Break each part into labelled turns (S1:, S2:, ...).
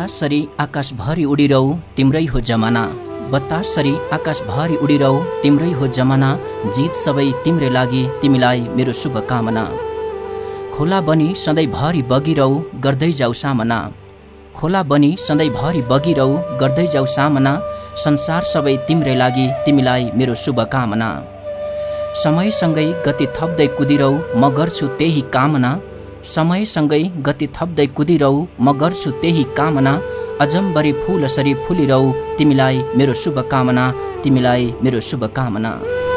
S1: बतासरी आकाशभरि उडिरहु तिम्रै हो जमाना, बतासरी आकाशभरि उडिरहु तिम्रै हो जमाना, जित सबै तिम्रै लागि तिमीलाई मेरो शुभकामना। खोला बनी सधैँभरि बगिरहु गर्दै जाऊ सामना, खोला बनी सधैँभरि बगिरहु गर्दै जाऊ सामना, संसार सबै तिम्रै लागि तिमीलाई मेरो शुभकामना। समयसँगै गति थप्दै कुदिरहु म गर्छु त्यही कामना, समयसँगै गति थप्दै कुदिरहु म गर्छु त्यही कामना, अजम्बरी फूलसरी फुलिरहु तिमीलाई मेरो शुभकामना, तिमीलाई मेरो शुभकामना।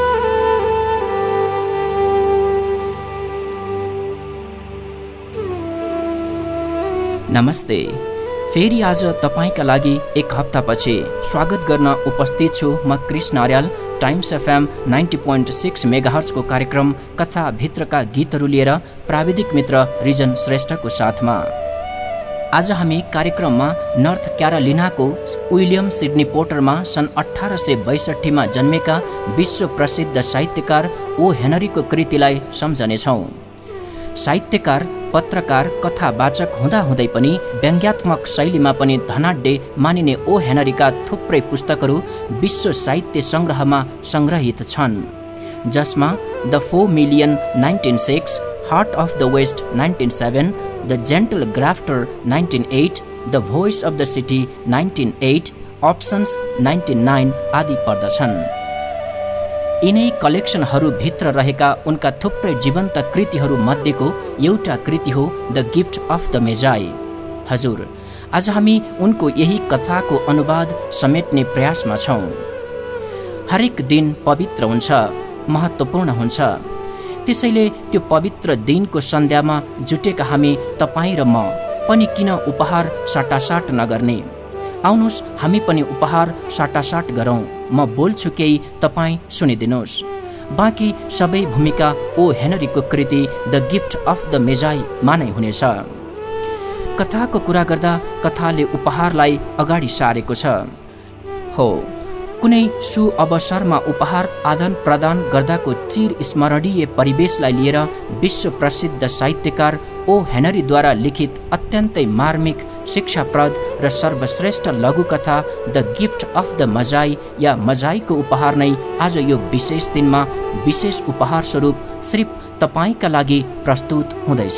S1: नमस्ते, फेरि आज तपाईका लागि एक हप्तापछि स्वागत गर्न उपस्थित छु म Krishna Aryal. Times FM 90.6 megahertz को कार्यक्रम कथा भित्रका गीतहरू लिएर प्राविधिक मित्र रिजन श्रेष्ठको साथमा। आज हामी कार्यक्रममा नर्थ क्यारोलिनाको विलियम सिडनी पोर्टरमा सन् 1862 जन्मेका विश्व प्रसिद्ध साहित्यकार ओ हेनरीको कृतिलाई सम्झनेछौँ। साहित्यकार, पत्रकार, कथावाचक हुँदाहुँदै पनि व्यङ्ग्यात्मक शैलीमा पनि धनाढ्य मानिने ओ हेनरीका थुप्रै पुस्तकहरू विश्व साहित्य सङ्ग्रहमा सङ्ग्रहित छन्, जसमा the 4 million 1906, heart of the west 1907, the gentle grafter 1908, the voice of the city 1908, options 1909 आदि पर्दछन्। यिनै कलेक्सनहरूभित्र रहेका उनका थुप्रै जीवन्त कृतिहरू मध्येको एउटा कृति हो the gift of the magi. हजुर, आज हामी उनको यही कथाको अनुवाद समेट्ने प्रयासमा छौँ। हरेक दिन पवित्र हुन्छ, महत्त्वपूर्ण हुन्छ। त्यसैले त्यो पवित्र दिनको सन्ध्यामा जुटेका हामी तपाईँ र म पनि किन उपहार साटासाट नगर्ने? आउनुहोस् हामी पनि उपहार साटासाट गरौँ। म बोल्छु केही, तपाईँ सुनिदिनुहोस्। बाँकी सबै भूमिका ओ हेनरीको कृति the gift of the magi मानै हुनेछ। कथाको कुरा गर्दा कथाले उपहारलाई अगाडि सारेको छ। हो, कुनै सुअवसरमा उपहार आदान प्रदान गर्दाको चिर स्मरणीय परिवेशलाई लिएर विश्व प्रसिद्ध साहित्यकार ओ हेनरीद्वारा लिखित अत्यन्तै मार्मिक, शिक्षाप्रद र सर्वश्रेष्ठ लघुकथा the gift of the magi या मजाईको उपहार नै आज यो विशेष दिनमा विशेष उपहार स्वरूप सिर्फ तपाईँका लागि प्रस्तुत हुँदैछ।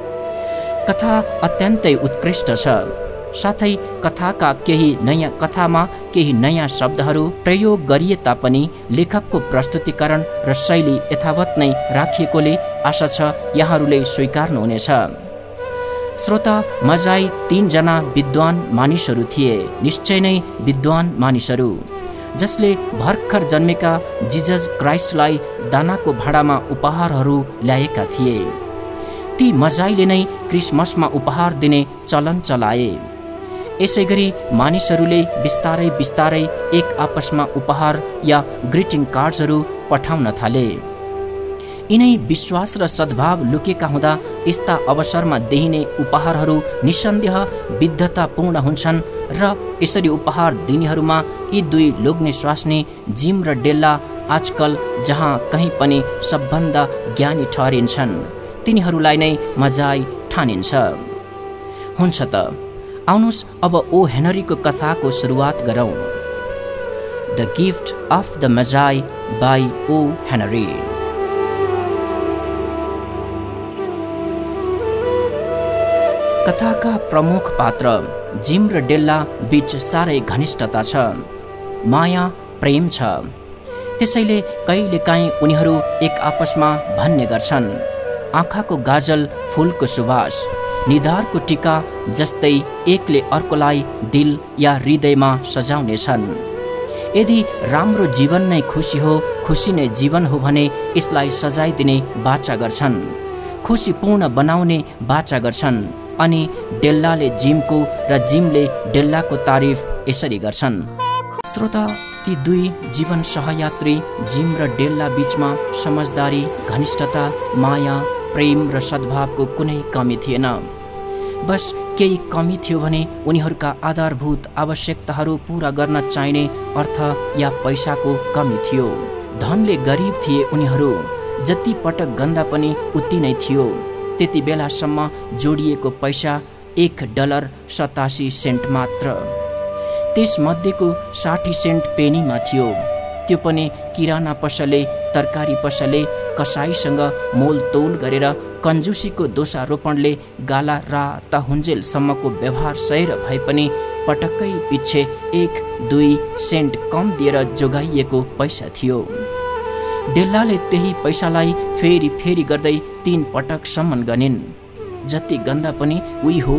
S1: कथा अत्यन्तै उत्कृष्ट छ, साथै कथाका कथामा केही नयाँ शब्दहरू प्रयोग गरिए तापनि लेखकको प्रस्तुतिकरण र शैली यथावत नै राखिएकोले आशा छ यहाँहरूले स्वीकार्नुहुनेछ। श्रोता, मजाई 3 जना विद्वान मानिसहरू थिए, निश्चय नै विद्वान मानिसहरू, जसले भर्खर जन्मेका जिजस क्राइस्टलाई दानाको भाँडामा उपहारहरू ल्याएका थिए। ती मजाईले नै क्रिसमसमा उपहार दिने चलन चलाए। यसैगरी मानिसहरूले बिस्तारै बिस्तारै एक आपसमा उपहार या ग्रिटिङ कार्ड्सहरू पठाउन थाले। यिनै विश्वास र सद्भाव लुकेका हुँदा यस्ता अवसरमा दिइने उपहारहरू निसन्देह विद्धतापूर्ण हुन्छन् र यसरी उपहार दिनेहरूमा यी दुई लोग्ने स्वास्नी जिम र डेल्ला आजकल जहाँ कहीँ पनि सबभन्दा ज्ञानी ठहरिन्छन्, तिनीहरूलाई नै मजाई ठानिन्छ। हुन्छ त, आउनुहोस् अब ओ हेनरीको कथाको सुरुवात गरौँ। The gift of the magi by O हेनरी। कथाका प्रमुख पात्र जिम र डेल्ला बीच साह्रै घनिष्ठता छ, माया, प्रेम छ। त्यसैले कहिलेकाहीँ उनीहरू एक आपसमा भन्ने गर्छन्, आँखाको गाजल, फुलको सुवास, निधारको टीका जस्तै एकले अर्कोलाई दिल या हृदयमा सजाउनेछन्। यदि राम्रो जीवन नै खुसी हो, खुसी नै जीवन हो भने यसलाई सजाइदिने बाचा गर्छन्, खुसीपूर्ण बनाउने बाचा गर्छन्। अनि डेल्लाले जिमको र जिमले डेल्लाको तारिफ यसरी गर्छन्। श्रोता, ती दुई जीवन सहयात्री जिम र डेल्ला बीचमा समझदारी, घनिष्ठता, माया, प्रेम र सद्भावको कुनै कमी थिएन। बस केही कमी थियो भने उनीहरूका आधारभूत आवश्यकताहरू पूरा गर्न चाहिने अर्थ या पैसाको कमी थियो। धनले गरिब थिए उनीहरू, जति पटक गन्दा पनि उति नै थियो। त्यति बेलासम्म जोडिएको पैसा $1.87 मात्र। त्यसमध्येको 60 सेन्ट पेनीमा थियो। त्यो पनि किराना पसले, तरकारी पसले कसाईसँग मोलतोल गरेर कन्जुसीको दोषारोपणले गाला राता हुन्जेलसम्मको व्यवहार सहेर भए पनि पटक्कै पिच्छे 1-2 सेन्ट कम दिएर जोगाइएको पैसा थियो। डेल्लाले त्यही पैसालाई फेरि फेरि गर्दै 3 पटकसम्म गनिन्। जति गन्दा पनि उही हो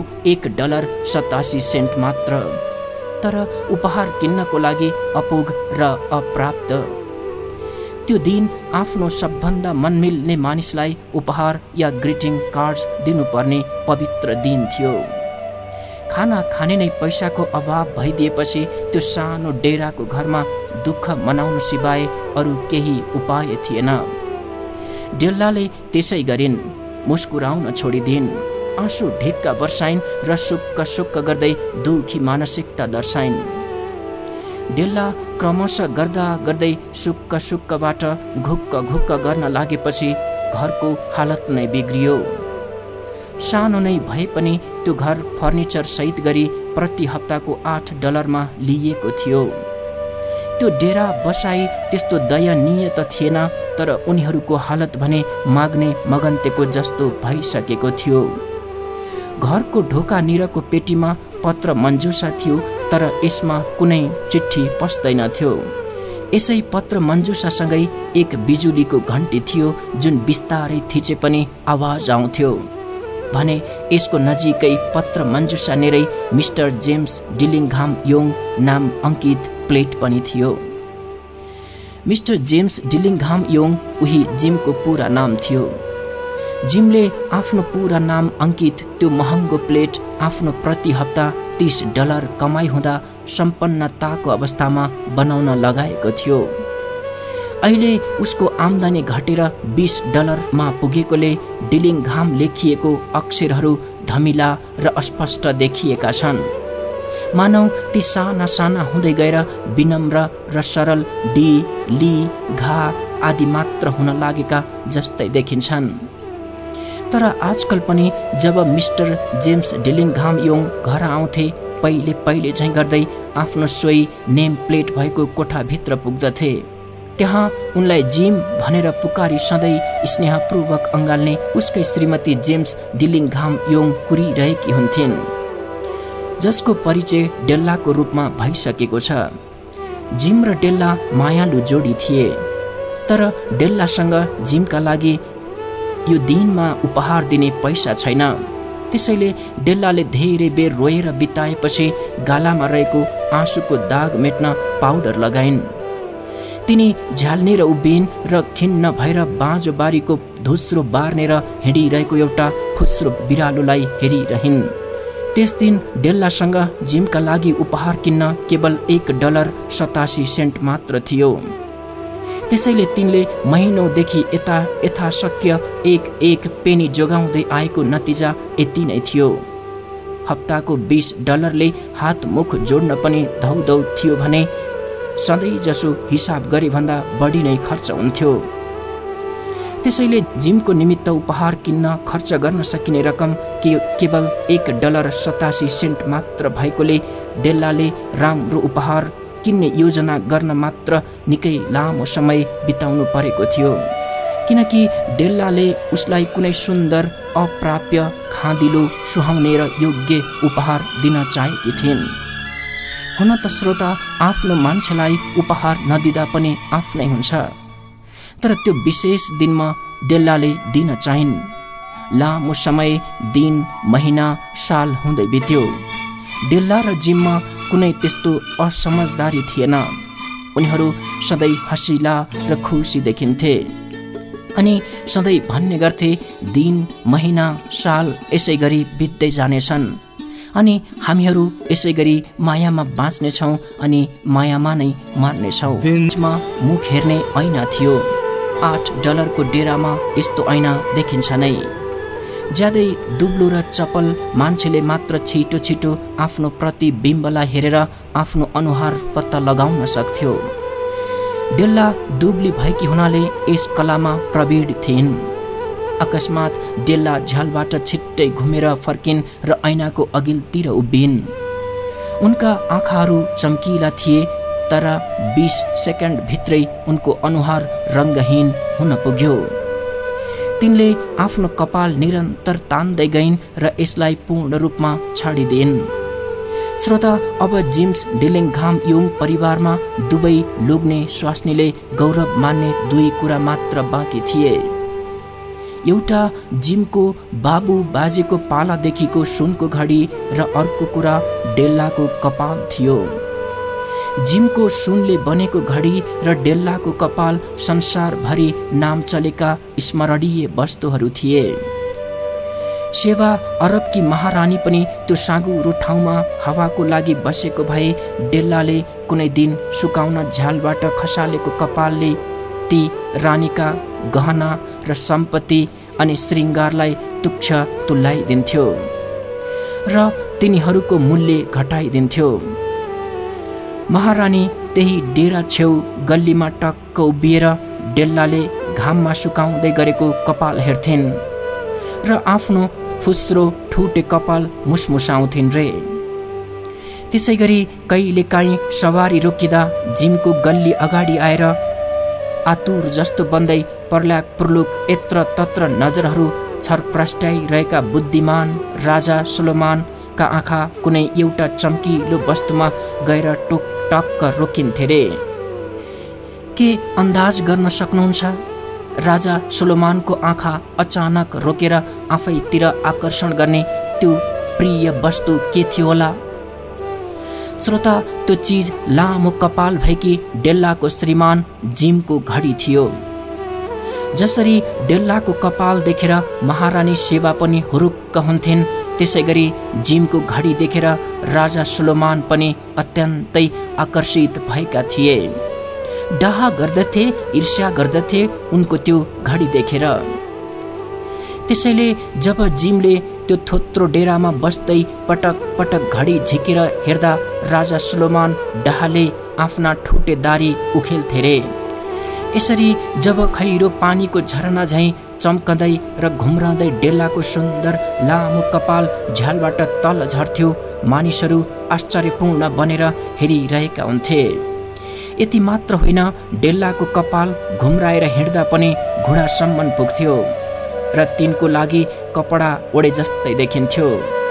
S1: $1.87 मात्र। तर उपहार किन्नको लागि अपुग र अप्राप्त। त्यो दिन आफ्नो सबभन्दा मनमिल्ने मानिसलाई उपहार या ग्रिटिङ कार्ड्स दिनुपर्ने पवित्र दिन थियो। खाना खाने नै पैसाको अभाव भइदिएपछि त्यो सानो डेराको घरमा दुःख मनाउनु सिवाय अरू केही उपाय थिएन। डेल्लाले त्यसै गरिन्। मुस्कुराउन छोडिदिन्, आँसु ढिक्का बर्साइन् र सुक्क गर्दै दुखी मानसिकता दर्शाइन्। डेल्ला क्रमशः गर्दा गर्दै सुक्कबाट घुक्क गर्न लागेपछि घरको हालत नै बिग्रियो। सानो नै भए पनि त्यो घर फर्निचर सहित गरी प्रति हप्ताको $8 लिइएको थियो। त्यो डेरा बसाई त्यस्तो दयनीय त थिएन, तर उनीहरूको हालत भने माग्ने मगन्तेको जस्तो भइसकेको थियो। घरको ढोकानिरको पेटीमा पत्र मन्जुसा थियो, तर यसमा कुनै चिठी पस्दैनथ्यो। यसै पत्र मन्जुसासँगै एक बिजुलीको घन्टी थियो, जुन बिस्तारै थिचे पनि आवाज आउँथ्यो भने यसको नजिकै पत्र मन्जुसा नेरै मिस्टर जेम्स डिलिङघाम योङ नाम अङ्कित प्लेट पनि थियो। मिस्टर जेम्स डिलिङघाम योङ उही जिमको पुरा नाम थियो। जिमले आफ्नो पुरा नाम अङ्कित त्यो महँगो प्लेट आफ्नो प्रति हप्ता $30 कमाइ हुँदा सम्पन्नताको अवस्थामा बनाउन लगाएको थियो। अहिले उसको आम्दानी घटेर $20 पुगेकोले डिलिङघाम लेखिएको अक्षरहरू धमिला र अस्पष्ट देखिएका छन्। मानौ ती साना साना हुँदै गएर विनम्र र सरल डी, ली, घा आदि मात्र हुन लागेका जस्तै देखिन्छन्। तर आजकल पनि जब मिस्टर जेम्स डिलिङघाम योङ घर आउँथे, पहिले झैँ गर्दै आफ्नो सोही नेम प्लेट भएको कोठाभित्र पुग्दथे। त्यहाँ उनलाई जिम भनेर पुकारी सधैँ स्नेहपूर्वक अँगाल्ने उसकै श्रीमती जेम्स डिलिङघाम योङ कुरिरहेकी हुन्थिन्, जसको परिचय डेल्लाको रूपमा भइसकेको छ। जिम र डेल्ला मायालु जोडी थिए, तर डेल्लासँग जिमका लागि यो दिनमा उपहार दिने पैसा छैन। त्यसैले डेल्लाले धेरै बेर रोएर बिताएपछि गालामा रहेको आँसुको दाग मेट्न पाउडर लगाइन्। तिनी झ्याल्ने र उभिन् र खिन्न भएर बाँझो बारीको धुस्रो बार्नेर हिँडिरहेको एउटा फुस्रो बिरालोलाई हेरिरहिन्। त्यस दिन डेल्लासँग जिमका लागि उपहार किन्न केवल $1.87 मात्र थियो। त्यसैले तिनले महिनौदेखि यथाशक्य एक पेनी जोगाउँदै आएको नतिजा यति नै थियो। हप्ताको $20 हात मुख जोड्न पनि धौधौ थियो भने सधैँ जसो हिसाब गरे भन्दा बढी नै खर्च हुन्थ्यो। त्यसैले जिमको निमित्त उपहार किन्न खर्च गर्न सकिने रकम केवल $1.87 मात्र भएकोले डेल्लाले राम्रो उपहार किन्ने योजना गर्न मात्र निकै लामो समय बिताउनु परेको थियो, किनकि डेल्लाले उसलाई कुनै सुन्दर, अप्राप्य, खाँदिलो, सुहाउने र योग्य उपहार दिन चाहेकी थिइन्। हुन त श्रोता, आफ्नो मान्छेलाई उपहार नदिँदा पनि आफ्नै हुन्छ, तर त्यो विशेष दिनमा डेल्लाले दिन चाहिन्। लामो समय, दिन, महिना, साल हुँदै बित्यो। डेल्ला र जिममा कुनै त्यस्तो असमझदारी थिएन। उनीहरू सधैँ हँसिला र खुसी देखिन्थे अनि सधैँ भन्ने गर्थे, दिन, महिना, साल यसै गरी बित्दै जानेछन् अनि हामीहरू यसै गरी मायामा बाँच्नेछौँ अनि मायामा नै मर्नेछौँ। बिचमा मुख हेर्ने ऐना थियो। $8 को डेरामा यस्तो ऐना देखिन्छ नै। ज्यादै दुब्लो र चपल मान्छेले मात्र छिटो छिटो आफ्नो प्रतिबिम्बलाई हेरेर आफ्नो अनुहार पत्ता लगाउन सक्थ्यो। डेल्ला दुब्ली भएकी हुनाले यस कलामा प्रवीण थिइन्। अकस्मात डेल्ला झ्यालबाट छिट्टै घुमेर फर्किन् र ऐनाको अघिल्तिर उभिन्। उनका आँखाहरू चम्किला थिए, तर 20 सेकेन्ड भित्रै उनको अनुहार रङ्गहीन हुन पुग्यो। तिनले आफ्नो कपाल निरन्तर तान्दै गइन् र यसलाई पूर्ण रूपमा छाडिदिइन्। श्रोता, अब जेम्स डिलिङ्घाम योङ परिवारमा दुवै लोग्ने स्वास्नीले गौरव मान्ने 2 कुरा मात्र बाँकी थिए। एउटा जिमको बाबु बाजेको पालादेखिको सुनको घडी र अर्को कुरा डेल्लाको कपाल थियो। जिमको सुनले बनेको घडी र डेल्लाको कपाल संसारभरि नाम चलेका स्मरणीय वस्तुहरू थिए। सेवा अरबकी महारानी पनि त्यो साँगुरो ठाउँमा हावाको लागि बसेको भए डेल्लाले कुनै दिन सुकाउन झ्यालबाट खसालेको कपालले ती रानीका गहना र सम्पत्ति अनि श्रृङ्गारलाई तुच्छ तुल्याइदिन्थ्यो र तिनीहरूको मूल्य घटाइदिन्थ्यो। महारानी त्यही डेरा छेउ गल्लीमा टक्क उभिएर डेल्लाले घाममा सुकाउँदै गरेको कपाल हेर्थिन् र आफ्नो फुस्रो ठुटे कपाल मुसमुसाउँथिन् रे। त्यसै गरी कहिलेकाहीँ सवारी रोकिँदा जिमको गल्ली अगाडि आएर आतुर जस्तो बन्दै पर्ल्याक पुर्लुक यत्र तत्र नजरहरू छरप्रस्ट्याइरहेका बुद्धिमान राजा सोलोमनका आँखा कुनै एउटा चम्किलो वस्तुमा गएर टक्क रोकिन्थे रे। के अन्दाज गर्न सक्नुहुन्छ राजा सोलोमनको आँखा अचानक रोकेर आफैतिर आकर्षण गर्ने त्यो प्रिय वस्तु के थियो होला? श्रोता, त्यो चिज लामो कपाल भएकी डेल्लाको श्रीमान जिमको घडी थियो। जसरी डेल्लाको कपाल देखेर महारानी सेवा पनि हुरुक्क हुन्थिन्, त्यसै गरी जिमको घडी देखेर राजा सोलोमन पनि अत्यन्तै आकर्षित भएका थिए। डाहा गर्दथे, ईर्ष्या गर्दथे उनको त्यो घडी देखेर। त्यसैले जब जिमले त्यो थोत्रो डेरामा बस्दै पटक पटक घडी झिकेर हेर्दा राजा सोलोमन डाहाले आफ्ना ठुटे दारी उखेल्थे रे। यसरी जब खैरो पानीको झरना झैँ चम्कँदै र घुम्राउँदै डेल्लाको सुन्दर लामो कपाल झ्यालबाट तल झर्थ्यो, मानिसहरू आश्चर्यपूर्ण बनेर हेरिरहेका हुन्थे। यति मात्र होइन, डेल्लाको कपाल घुम्राएर हिँड्दा पनि घुँडासम्म पुग्थ्यो र तिनको लागि कपडा ओढे जस्तै देखिन्थ्यो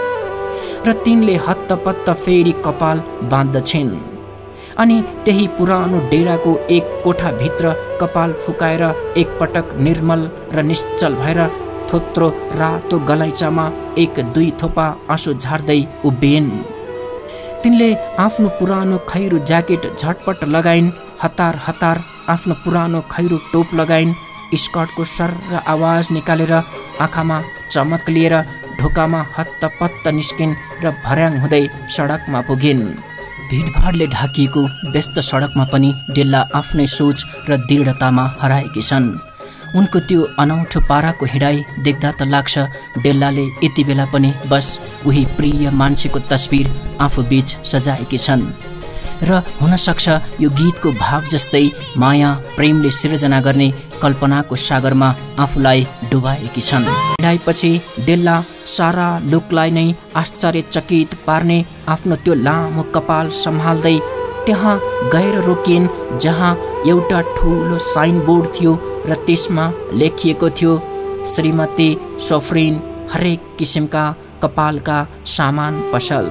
S1: र तिनले हत्तपत्त फेरि कपाल बाँध्दछिन् अनि त्यही पुरानो डेराको एक कोठाभित्र कपाल फुकाएर एकपटक निर्मल र निश्चल भएर थोत्रो रातो गलैँचामा 1-2 थोपा आँसु झार्दै उभिन्। तिनले आफ्नो पुरानो खैरो ज्याकेट झटपट लगाइन्, हतार हतार आफ्नो पुरानो खैरो टोप लगाइन्, स्कर्टको सर्र आवाज निकालेर आँखामा चमक लिएर ढोकामा हत्तपत्त निस्किन् र भर्याङ हुँदै सडकमा पुगिन्। भिडभाडले ढाकिएको व्यस्त सडकमा पनि डेल्ला आफ्नै सोच र दृढतामा हराएकी छन्। उनको त्यो अनौठो पाराको हिँडाइ देख्दा त लाग्छ डेल्लाले यति बेला पनि बस उही प्रिय मान्छेको तस्बिर आफू बीच सजाएकी छन् र हुनसक्छ यो गीतको भाव जस्तै माया प्रेमले सिर्जना गर्ने कल्पनाको सागरमा आफूलाई डुबाएकी छन्। हिँडाइपछि डेल्ला सारा लोकलाई नै आश्चर्यचकित पार्ने आफ्नो त्यो लामो कपाल सम्हाल्दै त्यहाँ गएर रोकिन् जहाँ एउटा ठुलो साइनबोर्ड थियो र त्यसमा लेखिएको थियो श्रीमती सोफ्रिन हरेक किसिमका कपालका सामान पसल।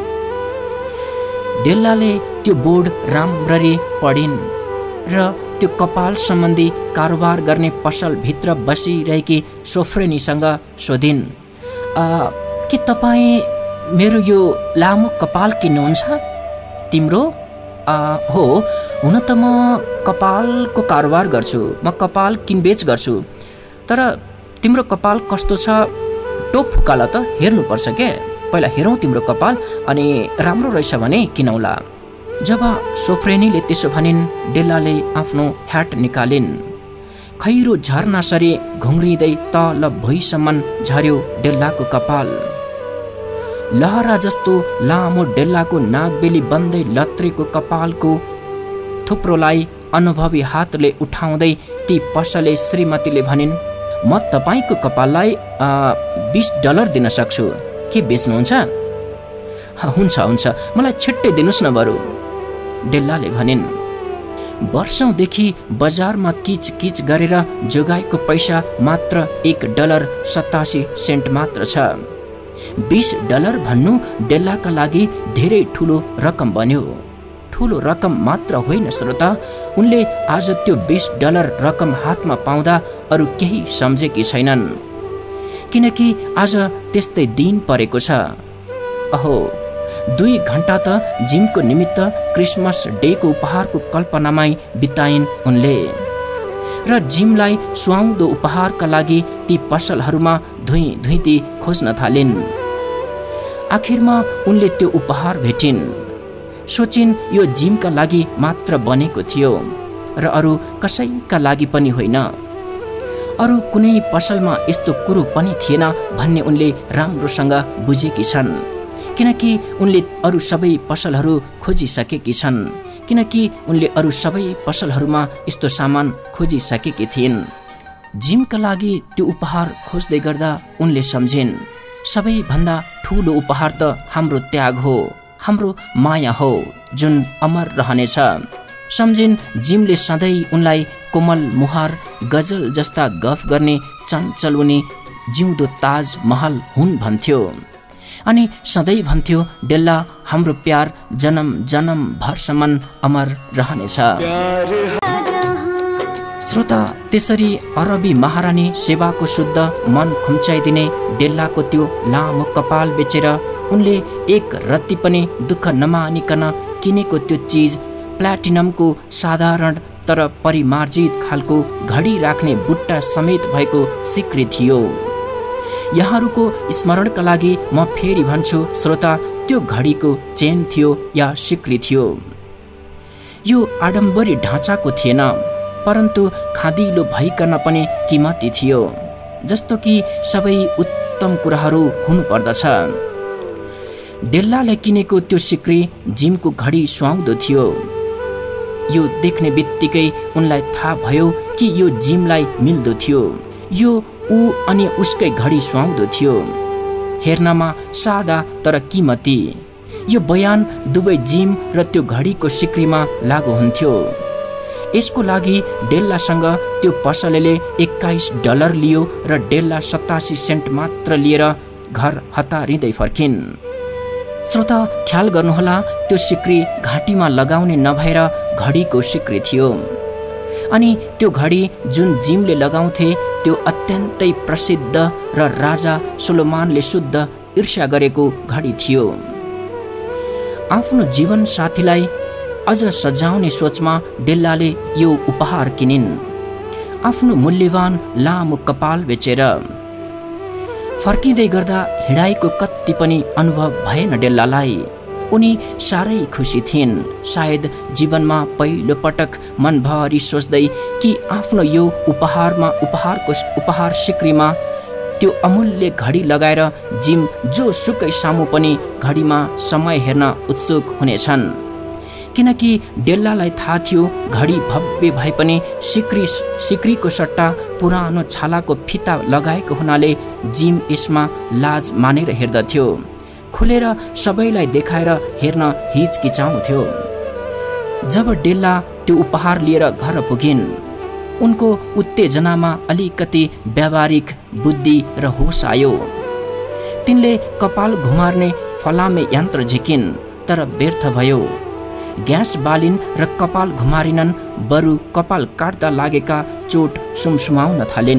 S1: डेल्लाले त्यो बोर्ड राम्ररी पढिन् र त्यो कपाल सम्बन्धी कारोबार गर्ने पसलभित्र बसिरहेकी सोफ्रेनीसँग सोधिन्, के तपाईँ मेरो यो लामो कपाल किन्नुहुन्छ? तिम्रो? हो, हुन त म कपालको कारोबार गर्छु, म कपाल किनबेच गर्छु, तर तिम्रो कपाल कस्तो छ टोप फुकाल त हेर्नुपर्छ के, पहिला हेरौँ तिम्रो कपाल, अनि राम्रो रहेछ भने किनौला। जब सोफ्रेनीले त्यसो भनिन्, डेल्लाले आफ्नो ह्याट निकालिन्। खैरो झर्नासरी घुङ्रिँदै तल भुइँसम्म झर्यो डेल्लाको कपाल। लहरा जस्तो लामो डेल्लाको नागबेली बन्दै लत्रेको कपालको थुप्रोलाई अनुभवी हातले उठाउँदै ती पसले श्रीमतीले भनिन्, म तपाईँको कपाललाई $20 दिन सक्छु, के बेच्नुहुन्छ? हुन्छ हुन्छ, मलाई छिट्टै दिनुहोस् न बरु, डेल्लाले भनिन्। वर्षौंदेखि बजारमा किचकिच गरेर जोगाएको पैसा मात्र $1.87 मात्र छ। $20 भन्नु डेल्लाका लागि धेरै ठुलो रकम बन्यो। ठुलो रकम मात्र होइन श्रोता, उनले आज त्यो $20 रकम हातमा पाउँदा अरू केही सम्झेकी छैनन्, किनकि आज त्यस्तै दिन परेको छ। अहो, 2 घण्टा त जिमको निमित्त क्रिसमस डेको उपहारको कल्पनामै बिताइन् उनले, र जिमलाई सुहाउँदो उपहारका लागि ती पसलहरूमा धुइँती खोज्न थालिन्। आखिरमा उनले त्यो उपहार भेटिन्। सोचिन् यो जिमका लागि मात्र बनेको थियो र अरू कसैका लागि पनि होइन। अरू कुनै पसलमा यस्तो कुरो पनि थिएन भन्ने उनले राम्रोसँग बुझेकी छन्, किनकि उनले अरू सबै पसलहरू खोजिसकेकी छन्, किनकि उनले अरू सबै पसलहरूमा यस्तो सामान खोजिसकेकी थिइन्। जिमका लागि त्यो उपहार खोज्दै गर्दा उनले सम्झिन्, सबैभन्दा ठुलो उपहार त हाम्रो त्याग हो, हाम्रो माया हो, जुन अमर रहनेछ। सम्झिन् जिमले सधैँ उनलाई कोमल मुहार गजल जस्ता गफ गर्ने चञ्चल उनी जिउँदो ताज महल हुन् भन्थ्यो, अनि सधैँ भन्थ्यो डेल्ला हाम्रो प्यार जन्म जन्म भरसम्म अमर रहनेछ। श्रोता, त्यसरी अरबी महारानी सेवाको शुद्ध मन खुम्चाइदिने डेल्लाको त्यो लामो कपाल बेचेर उनले एक रत्ती पनि दुःख नमानिकन किनेको त्यो चिज प्लाटिनमको साधारण तर परिमार्जित खालको घडी राख्ने बुट्टा समेत भएको सिक्री थियो। यहाँहरूको स्मरणका लागि म फेरि भन्छु श्रोता, त्यो घडीको चेन थियो या सिक्री थियो। यो आडम्बरी ढाँचाको थिएन, परन्तु खादिलो भइकन पनि किमती थियो, जस्तो कि सबै उत्तम कुराहरू हुनुपर्दछ। डेल्लाले किनेको त्यो सिक्री जिमको घडी सुहाउँदो थियो। यो देख्ने बित्तिकै उनलाई थाहा भयो कि यो जिमलाई मिल्दो थियो। यो ऊ अनि उसकै घडी सुहाउँदो थियो, हेर्नमा सादा तर किमती। यो बयान दुवै जिम र त्यो घडीको सिक्रीमा लागू हुन्थ्यो। यसको लागि डेल्लासँग त्यो पसलेले $21 लियो र डेल्ला 87 सेन्ट मात्र लिएर घर हतारिँदै फर्किन्। श्रोता, ख्याल गर्नुहोला, त्यो सिक्री घाँटीमा लगाउने नभएर घडीको सिक्री थियो, अनि त्यो घडी जुन जिमले लगाउँथे त्यो अत्यन्तै प्रसिद्ध र राजा सोलोमनले शुद्ध ईर्ष्या गरेको घडी थियो। आफ्नो जीवन साथीलाई अझ सजाउने सोचमा डेल्लाले यो उपहार किनिन्, आफ्नो मूल्यवान लामो कपाल बेचेर। फर्किँदै गर्दा हिँडाइको कति पनि अनुभव भएन डेल्लालाई। उनी साह्रै खुसी थिइन्, सायद जीवनमा पहिलो पटक मनभरि सोच्दै कि आफ्नो यो उपहार सिक्रीमा त्यो अमूल्य घडी लगाएर जिम जो सुकै सामु पनि घडीमा समय हेर्न उत्सुक हुनेछन्, किनकि डेल्लालाई थाहा थियो घडी भव्य भए पनि सिक्रीको सट्टा पुरानो छालाको फिता लगाएको हुनाले जिम यसमा लाज मानेर हेर्दथ्यो, खुलेर सबैलाई देखाएर हेर्न हिचकिचाउँथ्यो। जब डेल्ला त्यो उपहार लिएर घर पुगिन्, उनको उत्तेजनामा अलिकति व्यावहारिक बुद्धि र होस आयो। तिनले कपाल घुमार्ने फलामे यन्त्र झिकिन्, तर व्यर्थ भयो। ग्यास बालिन् र कपाल घुमारिनन्, बरु कपाल काट्दा लागेका चोट सुमसुमाउन थालिन्।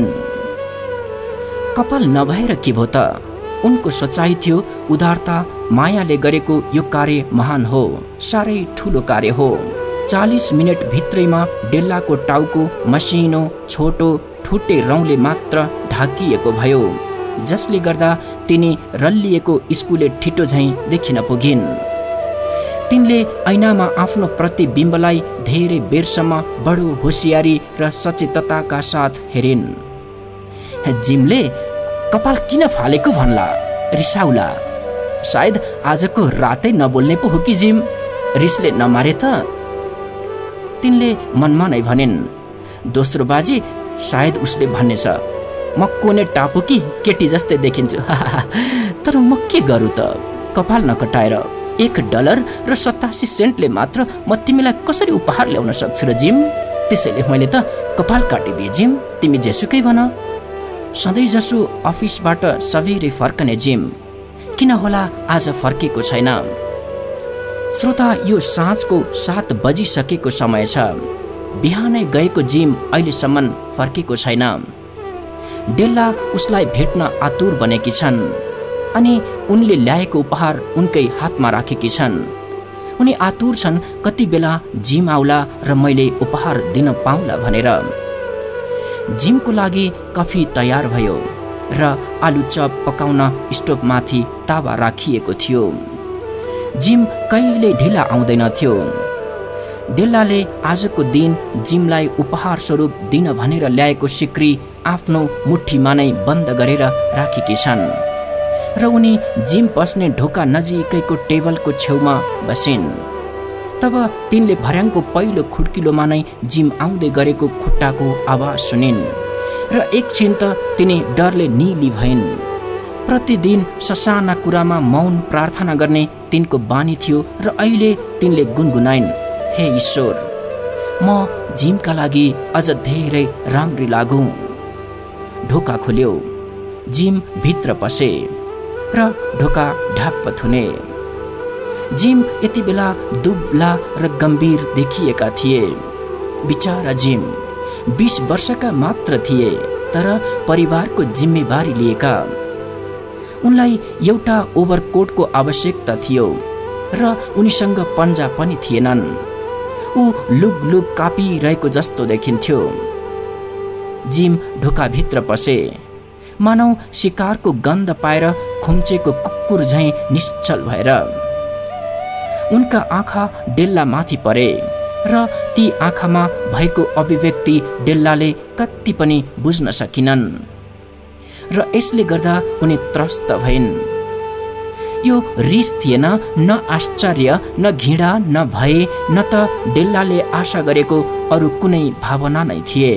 S1: कपाल नभएर के भो त? उनको सोचाइ थियो उदारता मायाले गरेको यो कार्य महान हो, साह्रै ठुलो कार्य हो। 40 मिनट भित्रैमा डेल्लाको टाउको मसिनो छोटो ठुटे रौँले मात्र ढाकिएको भयो, जसले गर्दा तिनी रल्लिएको स्कुले ठिटो झैँ देखिन पुगिन्। तिनले ऐनामा आफ्नो प्रतिबिम्बलाई धेरै बेरसम्म बडो होसियारी र सचेतताका साथ हेरिन्। जिमले कपाल किन फालेको भन्ला, रिसाउला। सायद आजको रातै नबोल्ने पो हो कि जिम, रिसले नमारे त? तिनले मनमा नै भनिन्। दोस्रो बाजी, सायद उसले भन्नेछ म कोने टापु कि केटी जस्तै देखिन्छु तर म के गरौँ त कपाल नकटाएर $1 र 87 सेन्टले मात्र म तिमीलाई कसरी उपहार ल्याउन सक्छु र जिम। त्यसैले मैले त कपाल काटिदिए जिम, तिमी जेसुकै भन। सधैँ जसो अफिसबाट सबेरै फर्कने जिम किन होला आज फर्केको छैन। श्रोता, यो साँझको 7 बजिसकेको समय छ। बिहानै गएको जिम अहिलेसम्म फर्केको छैन। डेल्ला उसलाई भेट्न आतुर बनेकी छन् अनि उनले ल्याएको उपहार उनकै हातमा राखेकी छन्। उनी आतुर छन् कति बेला जिम आउला र मैले उपहार दिन पाउला भनेर। जिमको लागि कफी तयार भयो र आलु चप पकाउन स्टोभमाथि तावा राखिएको थियो। जिम कहिल्यै ढिला आउँदैन थियो। डेल्लाले आजको दिन जिमलाई उपहार स्वरूप दिन भनेर ल्याएको सिक्री आफ्नो मुठीमा नै बन्द गरेर राखेकी छन् र उनी जिम पस्ने ढोका नजिकैको टेबलको छेउमा बसिन्। तब तिनले भर्याङको पहिलो खुड्किलोमा नै जिम आउँदै गरेको खुट्टाको आवाज सुनिन् र एकछिन त तिनी डरले निली भइन्। प्रतिदिन ससाना कुरामा मौन प्रार्थना गर्ने तिनको बानी थियो र अहिले तिनले गुनगुनाइन्, हे ईश्वर, म जिमका लागि अझ धेरै राम्री लागौँ। ढोका खोल्यो, जिम भित्र पसे र ढोका ढाप्प थुने। जिम यति बेला दुब्ला र गम्भीर देखिएका थिए। बिचारा जिम 20 वर्षका मात्र थिए तर परिवारको जिम्मेवारी लिएका। उनलाई एउटा ओभरकोटको आवश्यकता थियो र उनीसँग पन्जा पनि थिएनन्। ऊ लुग कापिरहेको जस्तो देखिन्थ्यो। जिम ढोकाभित्र पसे, मानौ शिकारको गन्ध पाएर खुम्चेको कुकुर झैँ निश्चल भएर। उनका आँखा डेल्ला माथि परे र ती आँखामा भएको अभिव्यक्ति डेल्लाले कति पनि बुझ्न सकिनन् र यसले गर्दा उनी त्रस्त भइन्। यो रिस थिएन, न आश्चर्य, न घृणा, न भय, न त डेल्लाले आशा गरेको अरू कुनै भावना नै थिए।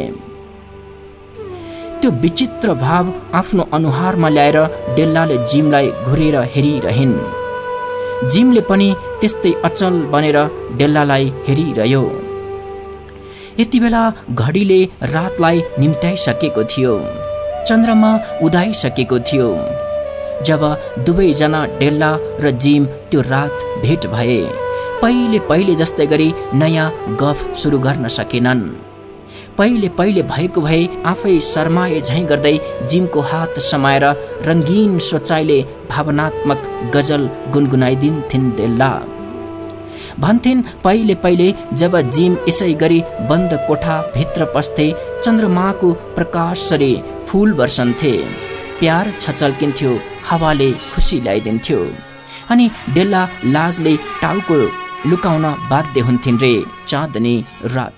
S1: त्यो विचित्र भाव आफ्नो अनुहारमा ल्याएर डेल्लाले जिमलाई घुरेर हेरिरहिन्। जिमले पनि त्यस्तै अचल बनेर डेल्लालाई हेरिरह्यो। यति बेला घडीले रातलाई निम्त्याइसकेको थियो। चन्द्रमा उदाइसकेको थियो जब दुवैजना डेल्ला र जिम त्यो रात भेट भए। पहिले जस्तै गरी नयाँ गफ सुरु गर्न सकेनन्। पहिले भएको भए आफै शर्माए झैँ गर्दै जिमको हात समाएर रङ्गीन सोचाइले भावनात्मक गजल गुनगुनाइदिन्थिन् डेल्ला। भन्थिन् पहिले जब जिम यसै गरी बन्द कोठा भित्र पस्थे, चन्द्रमाको प्रकाश सरी फूल बर्सन्थे, प्यार छचल्किन्थ्यो, हावाले खुसी ल्याइदिन्थ्यो अनि डेल्ला लाजले टाउको लुकाउन बाध्य हुन्थिन् रे चाँदनी रात।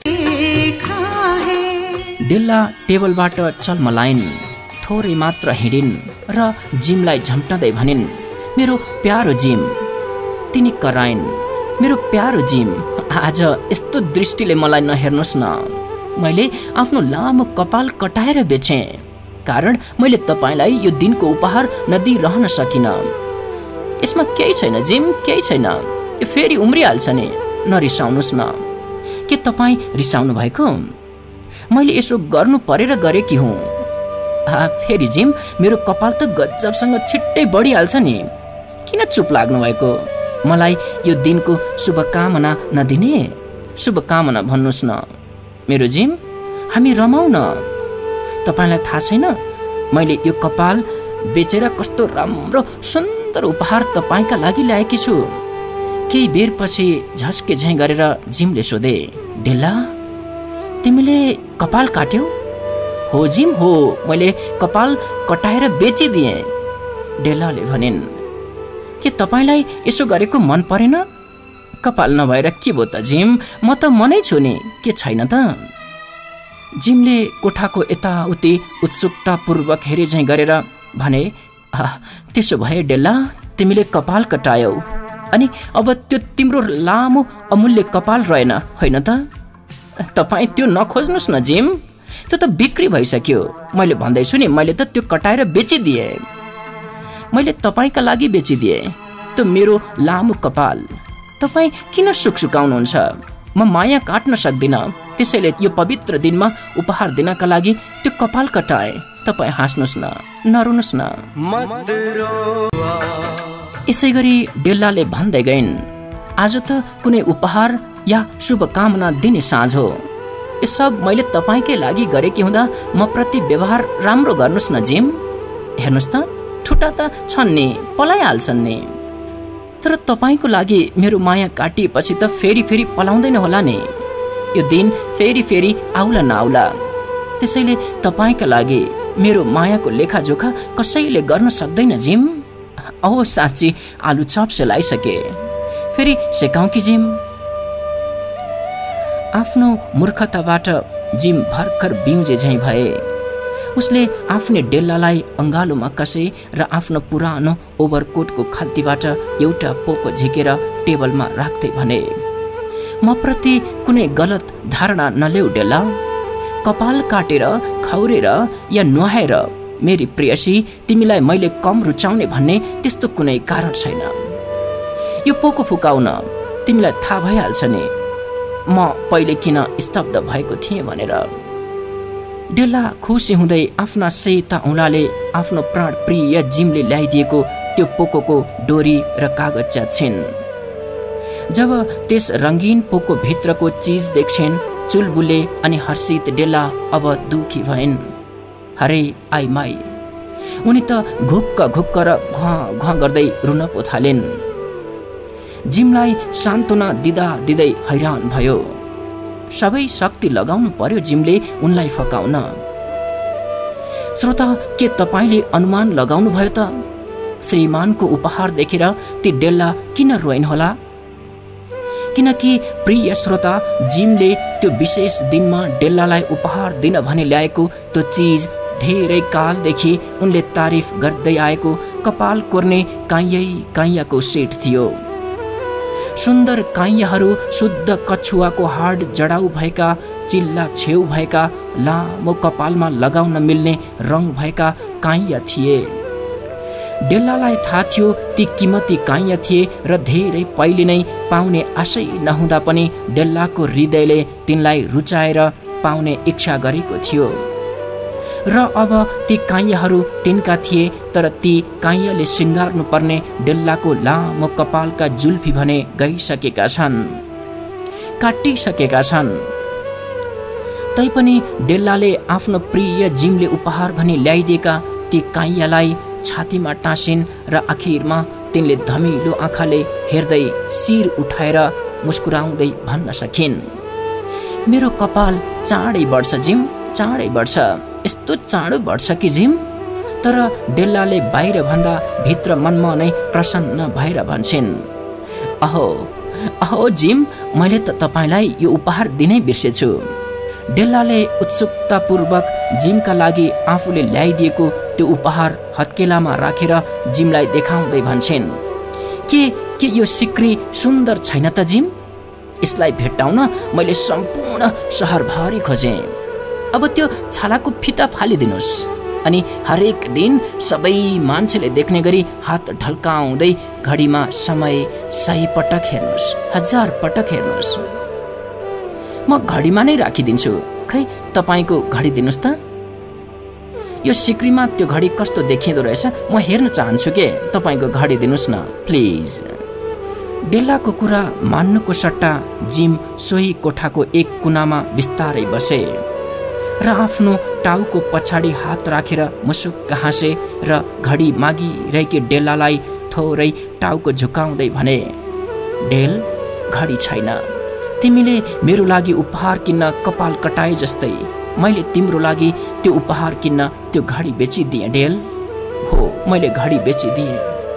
S1: डेल्ला टेबलबाट चल्मलाइन्, थोरै मात्र हिँडिन् र जिमलाई झम्टाउँदै भनिन्, मेरो प्यारो जिम। तिनी कराइन्, मेरो प्यारो जिम, आज यस्तो दृष्टिले मलाई नहेर्नुहोस् न। मैले आफ्नो लामो कपाल कटाएर बेचेँ कारण मैले तपाईँलाई यो दिनको उपहार नदिइरहन सकिनँ। यसमा केही छैन जिम, केही छैन, यो फेरि उम्रिहाल्छ नि, नरिसाउनुहोस् न। के तपाईँ रिसाउनु भएको? मैले यसो गर्नु परेर गरेकी हुँ। फेरि जिम, मेरो कपाल त गजबसँग छिट्टै बढिहाल्छ नि, किन चुप लाग्नु भएको? मलाई यो दिनको शुभकामना नदिने? शुभकामना भन्नुहोस् न मेरो जिम, हामी रमाउ न। तपाईँलाई थाहा छैन मैले यो कपाल बेचेर कस्तो राम्रो सुन्दर उपहार तपाईँका लागि ल्याएकी छु। केही बेरपछि झस्के झैँ गरेर जिमले सोधे, डेल्ला तिमीले कपाल काट्यौ? हो जिम, हो, मैले कपाल कटाएर बेचिदिएँ, डेल्लाले भनिन्। के तपाईँलाई यसो गरेको मन परेन? कपाल नभएर के भयो त जिम, म त मनै छु नि, के छैन त? जिमले कोठाको यताउति उत्सुकतापूर्वक हेरे झैँ गरेर भने, त्यसो भए डेल्ला तिमीले कपाल कटायौ अनि अब त्यो तिम्रो लामो अमूल्य कपाल रहेन, होइन त? तपाईँ त्यो नखोज्नुहोस् न जिम, त्यो त बिक्री भइसक्यो। मैले भन्दैछु नि, मैले त त्यो कटाएर बेचिदिएँ। मैले तपाईँका लागि बेचिदिएँ। त्यो मेरो लामो कपाल। तपाईँ किन सुख सुकाउनुहुन्छ? म माया काट्न सक्दिनँ, त्यसैले यो पवित्र दिनमा उपहार दिनका लागि त्यो कपाल कटाएँ। तपाईँ हाँस्नुहोस् न, नरुनुहोस् न। यसै गरी डेल्लाले भन्दै गइन्, आज त कुनै उपहार या शुभकामना दिने साँझ हो। यो सब मैले तपाईँकै लागि गरेकी हुँदा म प्रति व्यवहार राम्रो गर्नुहोस् न जिम। हेर्नुहोस् त, ठुटा त छन् नि, पलाइहाल्छन् नि। तर तपाईँको लागि मेरो माया काटिएपछि त फेरि पलाउँदैन होला नि। यो दिन फेरि आउला नआउला। त्यसैले तपाईँका लागि मेरो मायाको लेखाजोखा कसैले गर्न सक्दैन जिम। औ साँच्ची आलु चप सेलाइसके, फेरि सेकाउँ कि जिम? आफ्नो मूर्खताबाट जिम भर्खर बिउजे झैँ भए। उसले आफ्नै डेल्लालाई अङ्गालोमा कसे र आफ्नो पुरानो ओभरकोटको खल्तीबाट एउटा पोको झिकेर टेबलमा राख्दै भने, म प्रति कुनै गलत धारणा नलेऊ डेल्ला। कपाल काटेर, खौरेर या नुहाएर मेरी प्रियसी तिमीलाई मैले कम रुचाउने भन्ने त्यस्तो कुनै कारण छैन। यो पोको फुकाउन तिमीलाई थाहा भइहाल्छ नि म पहिले किन स्तब्ध भएको थिएँ भनेर। डेल्ला खुसी हुँदै आफ्ना सेता औँलाले आफ्नो प्राण प्रिय जिमले ल्याइदिएको त्यो पोकोको डोरी र कागज च्यात्छिन्। जब त्यस रङ्गीन पोको भित्रको चिज देख्छिन्, चुलबुले अनि हर्षित डेल्ला अब दुखी भइन्। हरे आई माई, उनी त घुक्क र घुवा गर्दै रुन पो थालिन्। जिमलाई सान्त्वना दिँदै हैरान भयो। सबै शक्ति लगाउनु पर्यो जिमले उनलाई फकाउन। श्रोता, के तपाईँले अनुमान लगाउनु भयो त श्रीमानको उपहार देखेर ती डेल्ला किन रोइन् होला? किनकि प्रिय श्रोता, जिमले त्यो विशेष दिनमा डेल्लालाई उपहार दिन भनी ल्याएको त्यो चिज धेरै कालदेखि उनले तारिफ गर्दै आएको कपाल कोर्ने काइयाको सेट थियो। सुन्दर काइयाहरू शुद्ध कछुवाको हाड जडाउ भएका, चिल्ला छेउ भएका, लामो कपालमा लगाउन मिल्ने रङ भएका काइया थिए। डेल्लालाई थाहा थियो ती किमती काइया थिए र धेरै पहिले नै पाउने आशै नहुँदा पनि डेल्लाको हृदयले तिनलाई रुचाएर पाउने इच्छा गरेको थियो। र अब ती काइयाहरू तिनका थिए, तर ती काइयाले सिँगार्नु पर्ने डेल्लाको लामो कपालका जुल्फी भने गइसकेका छन्, काटिसकेका छन्। तैपनि डेल्लाले आफ्नो प्रिय जिमले उपहार भनी ल्याइदिएका ती काइयालाई छातीमा टाँसिन् र आखिरमा तिनले धमिलो आँखाले हेर्दै शिर उठाएर मुस्कुराउँदै भन्न सकिन्, मेरो कपाल चाँडै बढ्छ जिम, चाँडै बढ्छ। यस्तो चाँडो बढ्छ कि जिम? तर डेल्लाले बाहिर भन्दा भित्र मनमा नै प्रसन्न भएर भन्छन्, अहो जिम, मैले त तपाईँलाई यो उपहार दिनै बिर्सेछु। डेल्लाले उत्सुकतापूर्वक जिमका लागि आफूले ल्याइदिएको त्यो उपहार हत्केलामा राखेर जिमलाई देखाउँदै भन्छन्, के यो सिक्री सुन्दर छैन त जिम? यसलाई भेट्टाउन मैले सम्पूर्ण सहरभरि खोजेँ। अब त्यो छालाको फिता फालिदिनुहोस् अनि हरेक दिन सबै मान्छेले देख्ने गरी हात ढल्काउँदै घडीमा समय 100 पटक हेर्नुहोस्, 1000 पटक हेर्नुहोस्। म घडीमा नै राखिदिन्छु, खै तपाईँको घडी दिनुहोस् त। यो सिक्रीमा त्यो घडी कस्तो देखिँदो रहेछ म हेर्न चाहन्छु के, तपाईँको घडी दिनुहोस् न प्लिज। डेल्लाको कुरा मान्नुको सट्टा जिम सोही कोठाको एक कुनामा बिस्तारै बसे र आफ्नो टाउको पछाडि हात राखेर मुसुक्क हाँसे र घडी मागिरहेकी डेल्लालाई थोरै टाउको झुकाउँदै भने, डेल, घडी छैन। तिमीले मेरो लागि उपहार किन्न कपाल कटाए जस्तै मैले तिम्रो लागि त्यो उपहार किन्न त्यो घडी बेचिदिएँ डेल। हो, मैले घडी बेचिदिएँ।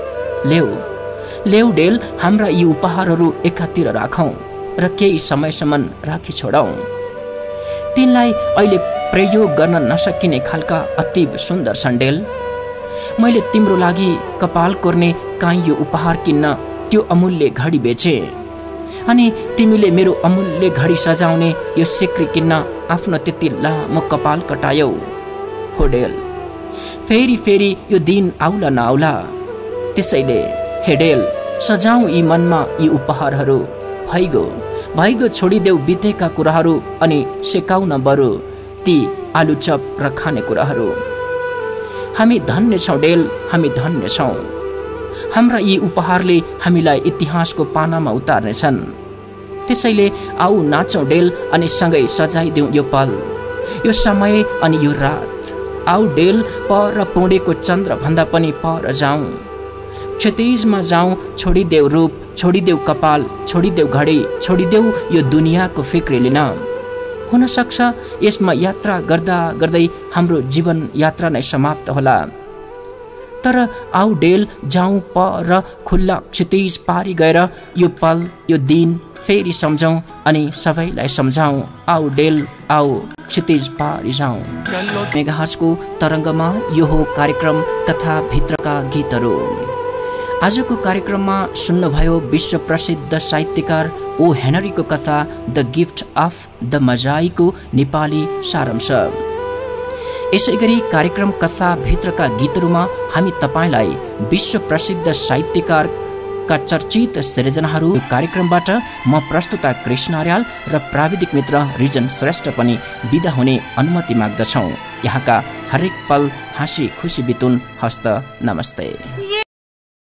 S1: लेऊ डेल, हाम्रा यी उपहारहरू एकातिर राखौँ र केही समयसम्म राखी छोडौँ। तिनलाई अहिले प्रयोग गर्न नसकिने खालका अति सुन्दर छन् डेल। मैले तिम्रो लागि कपाल कोर्ने काइयो उपहार किन्न त्यो अमूल्य घडी बेचे। अनि तिमीले मेरो अमूल्य घडी सजाउने यो सिक्री किन्न आफ्नो त्यति लामो कपाल कटायौ। हो डेल, फेरि फेरि यो दिन आउला नआउला। त्यसैले हे डेल, सजाऊ यी मनमा यी उपहारहरू। भइगो छोडिदेऊ बितेका कुराहरू अनि सेकाउन बरु ती आलुचप र खाने कुराहरू। हामी धन्य छौँ डेल, हामी धन्य छौँ। हाम्रा यी उपहारले हामीलाई इतिहासको पानामा उतार्नेछन्। त्यसैले आऊ नाचौँ डेल अनि सँगै सजाइदेऊ यो पल, यो समय अनि यो रात। आऊ डेल, पर पुँडेको चन्द्रभन्दा पनि पर जाउँ, क्षितिजमा जाउँ। छोडिदेऊ रूप, छोडिदेऊ कपाल, छोडिदेऊ घडी, छोडिदेऊ यो दुनियाँको फिक्री लिन। हुन सक्छ यसमा यात्रा गर्दा गर्दै हाम्रो जीवन यात्रा नै समाप्त होला। तर आऊ डेल, जाउँ पर खुल्ला क्षितिज पारी गएर यो पल, यो दिन फेरि सम्झौँ अनि सबैलाई सम्झाउँ। आऊ डेल, आऊ क्षितिज पारी जाउँ। मेगाहर्जको तरङ्गमा यो हो कार्यक्रम कथाभित्रका गीतहरू। आजको कार्यक्रममा सुन्नुभयो विश्व प्रसिद्ध साहित्यकार ओ हेनरीको कथा द गिफ्ट अफ द मजाईको नेपाली सारांश। यसैगरी कार्यक्रम कथाभित्रका गीतहरूमा हामी तपाईलाई विश्व प्रसिद्ध साहित्यकारका चर्चित सृजनाहरू कार्यक्रमबाट म प्रस्तुता कृष्ण आर्याल र प्राविधिक मित्र रिजन श्रेष्ठ पनि बिदा हुने अनुमति माग्दछौँ। यहाँका हरेक पल हाँसी खुसी बितुन्। हस्त नमस्ते।